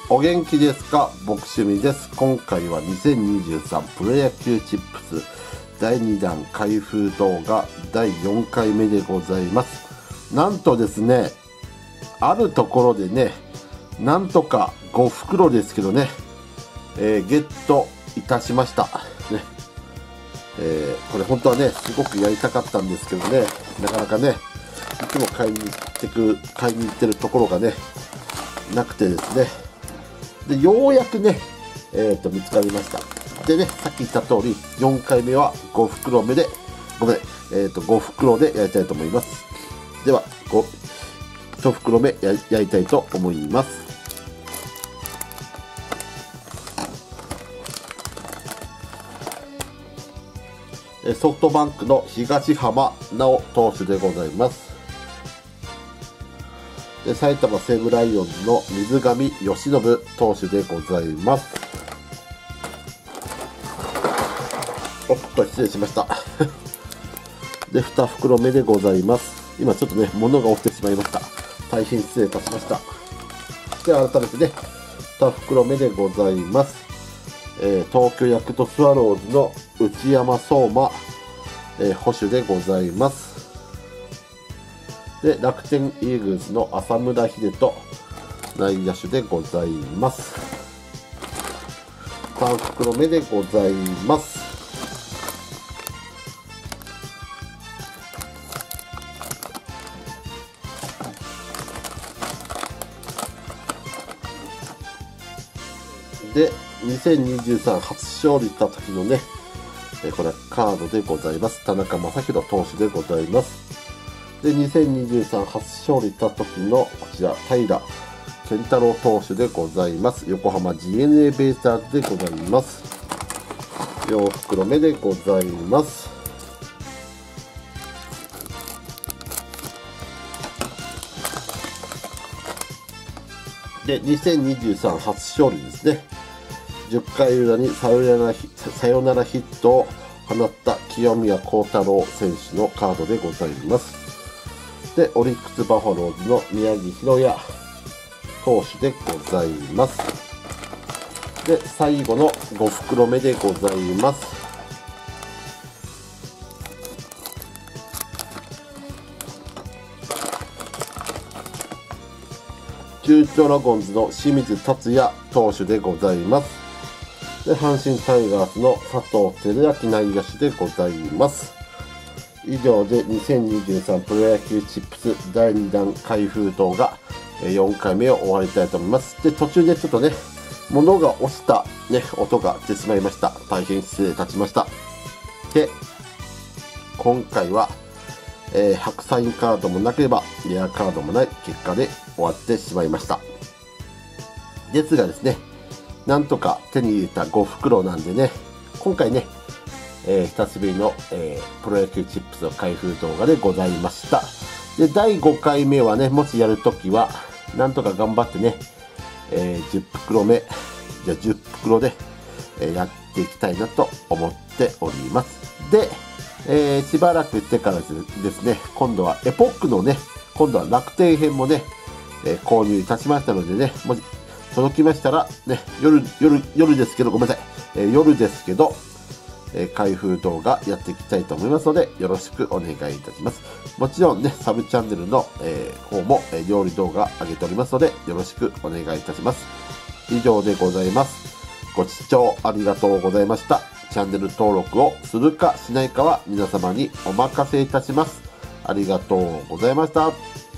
お元気ですか？僕趣味です。今回は2023プロ野球チップス第2弾開封動画第4回目でございます。なんとですね、あるところでね、なんとか5袋ですけどね、ゲットいたしました。ね、これ本当はね、すごくやりたかったんですけどね、なかなかね、いつも買いに行ってるところがね、なくてですね、でようやくね、見つかりました。でね、さっき言った通り4回目は5袋目で5袋でやりたいと思います。では1袋目やりたいと思います。ソフトバンクの東浜直投手でございます。で埼玉西武ライオンズの水上由伸投手でございます。おっと失礼しましたで2袋目でございます。今ちょっとね物が落ちてしまいました。大変失礼いたしました。で改めてね2袋目でございます。東京ヤクルトスワローズの内山壮真、捕手でございます。で楽天イーグルスの浅村秀人内野手でございます。3袋目でございます。で2023初勝利した時のね、これはカードでございます。田中将大投手でございます。で2023初勝利した時のこちら平健太郎投手でございます。横浜 DNA ベイスターズでございます。4袋目でございます。で2023初勝利ですね。10回裏にサヨナラヒットを放った清宮幸太郎選手のカードでございます。でオリックスバファローズの宮城大弥投手でございます。で最後の5袋目でございます。中京ドラゴンズの清水達也投手でございます。で阪神タイガースの佐藤輝明内野手でございます。以上で2023プロ野球チップス第2弾開封動画4回目を終わりたいと思います。で途中でちょっとね物が落ちた、ね、音が出てしまいました。大変失礼いたしました。で今回は、白サインカードもなければレアカードもない結果で終わってしまいました。ですがですね、なんとか手に入れた5袋なんでね、今回ね久しぶりの、プロ野球チップスの開封動画でございました。で第5回目はね、もしやるときはなんとか頑張ってね、10袋目じゃあ10袋で、やっていきたいなと思っております。で、しばらくしてからですね、今度はエポックのね、今度は楽天編もね、購入いたしましたのでね、もし届きましたらね、夜ですけど、ごめんなさい、夜ですけど開封動画やっていきたいと思いますので、よろしくお願いいたします。もちろんね、サブチャンネルの、方も、料理動画上げておりますので、よろしくお願いいたします。以上でございます。ご視聴ありがとうございました。チャンネル登録をするかしないかは皆様にお任せいたします。ありがとうございました。